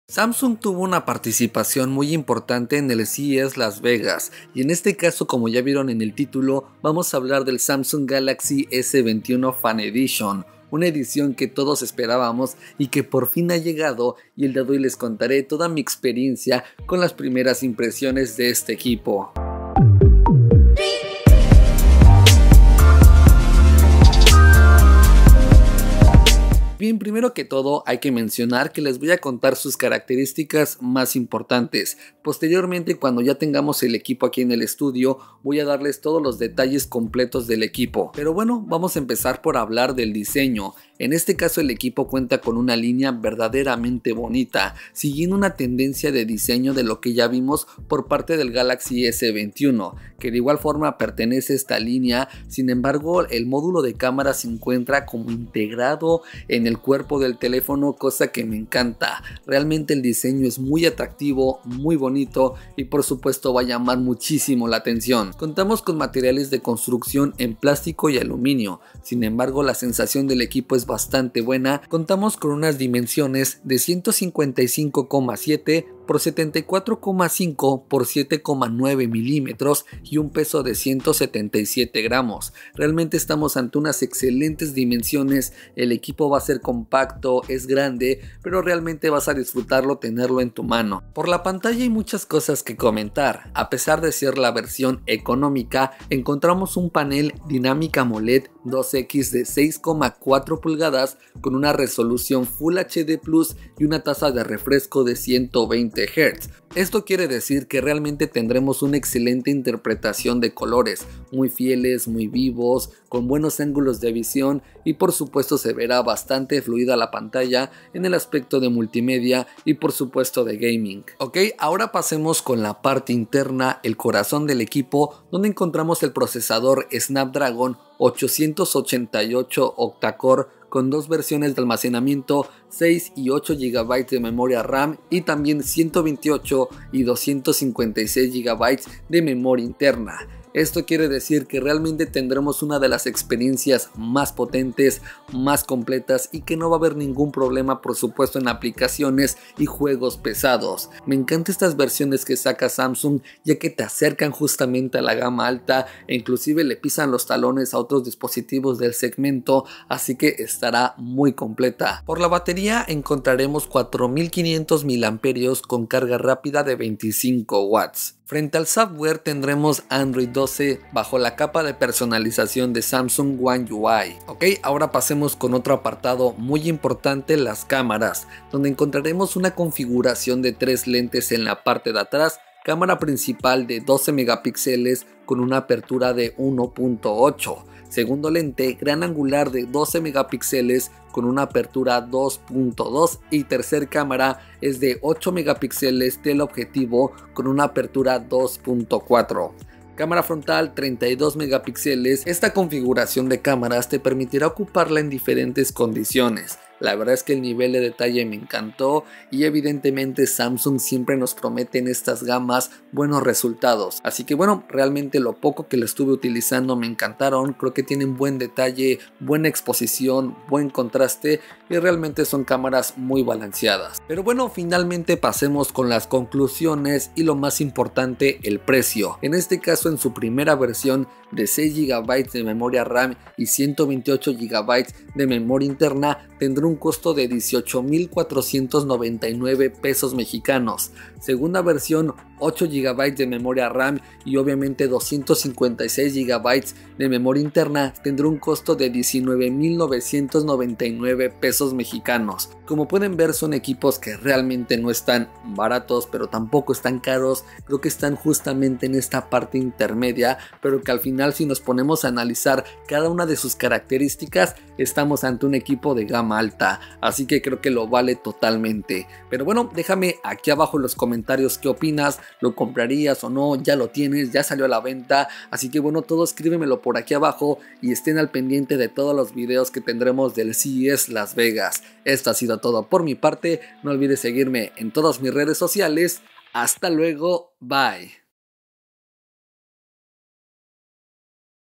Samsung tuvo una participación muy importante en el CES Las Vegas y en este caso, como ya vieron en el título, vamos a hablar del Samsung Galaxy S21 Fan Edition, una edición que todos esperábamos y que por fin ha llegado, y el día de hoy les contaré toda mi experiencia con las primeras impresiones de este equipo. Bien, primero que todo hay que mencionar que les voy a contar sus características más importantes. Posteriormente, cuando ya tengamos el equipo aquí en el estudio, voy a darles todos los detalles completos del equipo. Pero bueno, vamos a empezar por hablar del diseño. En este caso el equipo cuenta con una línea verdaderamente bonita, siguiendo una tendencia de diseño de lo que ya vimos por parte del Galaxy S21, que de igual forma pertenece a esta línea. Sin embargo, el módulo de cámara se encuentra como integrado en el cuerpo del teléfono, cosa que me encanta. Realmente el diseño es muy atractivo, muy bonito y por supuesto va a llamar muchísimo la atención. Contamos con materiales de construcción en plástico y aluminio, sin embargo la sensación del equipo es bastante buena. Contamos con unas dimensiones de 155,7 por 74,5 por 7,9 milímetros y un peso de 177 gramos. Realmente estamos ante unas excelentes dimensiones. El equipo va a ser compacto, es grande, pero realmente vas a disfrutarlo tenerlo en tu mano. Por la pantalla hay muchas cosas que comentar. A pesar de ser la versión económica, encontramos un panel Dynamic AMOLED 2X de 6,4 pulgadas con una resolución Full HD Plus y una tasa de refresco de 120 Hz. Esto quiere decir que realmente tendremos una excelente interpretación de colores, muy fieles, muy vivos, con buenos ángulos de visión, y por supuesto se verá bastante fluida la pantalla en el aspecto de multimedia y por supuesto de gaming. Ok, ahora pasemos con la parte interna, el corazón del equipo, donde encontramos el procesador Snapdragon 888 octa-core con dos versiones de almacenamiento, 6 y 8 GB de memoria RAM y también 128 y 256 GB de memoria interna. Esto quiere decir que realmente tendremos una de las experiencias más potentes, más completas, y que no va a haber ningún problema por supuesto en aplicaciones y juegos pesados. Me encantan estas versiones que saca Samsung, ya que te acercan justamente a la gama alta e inclusive le pisan los talones a otros dispositivos del segmento, así que estará muy completa. Por la batería encontraremos 4500 mAh con carga rápida de 25 watts. Frente al software tendremos Android 12 bajo la capa de personalización de Samsung One UI. Ok, ahora pasemos con otro apartado muy importante, las cámaras, donde encontraremos una configuración de 3 lentes en la parte de atrás, cámara principal de 12 megapíxeles con una apertura de 1.8, segundo lente gran angular de 12 megapíxeles con una apertura 2.2 y tercer cámara es de 8 megapíxeles teleobjetivo con una apertura 2.4. Cámara frontal 32 megapíxeles. Esta configuración de cámaras te permitirá ocuparla en diferentes condiciones. La verdad es que el nivel de detalle me encantó y evidentemente Samsung siempre nos promete en estas gamas buenos resultados. Así que bueno, realmente lo poco que lo estuve utilizando me encantaron. Creo que tienen buen detalle, buena exposición, buen contraste y realmente son cámaras muy balanceadas. Pero bueno, finalmente pasemos con las conclusiones y lo más importante, el precio. En este caso, en su primera versión de 6 GB de memoria RAM y 128 GB de memoria interna, tendrá un costo de 18,499 pesos mexicanos. Segunda versión, 8 GB de memoria RAM y obviamente 256 GB de memoria interna, tendrá un costo de 19,999 pesos mexicanos. Como pueden ver, son equipos que realmente no están baratos, pero tampoco están caros. Creo que están justamente en esta parte intermedia, pero que al final, si nos ponemos a analizar cada una de sus características, estamos ante un equipo de gama alta, así que creo que lo vale totalmente. Pero bueno, déjame aquí abajo en los comentarios qué opinas. ¿Lo comprarías o no? ¿Ya lo tienes? ¿Ya salió a la venta? Así que bueno, todo escríbemelo por aquí abajo y estén al pendiente de todos los videos que tendremos del CES Las Vegas. Esto ha sido todo por mi parte. No olvides seguirme en todas mis redes sociales. Hasta luego, bye.